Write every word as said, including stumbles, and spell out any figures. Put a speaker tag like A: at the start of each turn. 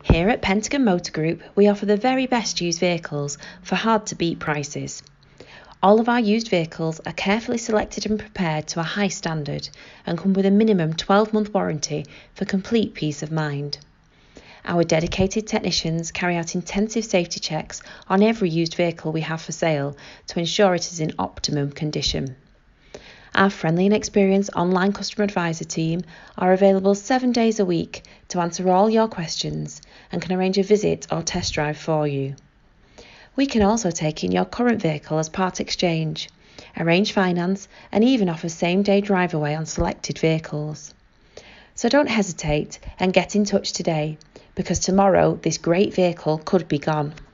A: Here at Pentagon Motor Group, we offer the very best used vehicles for hard-to-beat prices. All of our used vehicles are carefully selected and prepared to a high standard and come with a minimum twelve-month warranty for complete peace of mind. Our dedicated technicians carry out intensive safety checks on every used vehicle we have for sale to ensure it is in optimum condition. Our friendly and experienced online customer advisor team are available seven days a week to answer all your questions and can arrange a visit or test drive for you. We can also take in your current vehicle as part exchange, arrange finance and even offer same-day drive away on selected vehicles. So don't hesitate and get in touch today, because tomorrow this great vehicle could be gone.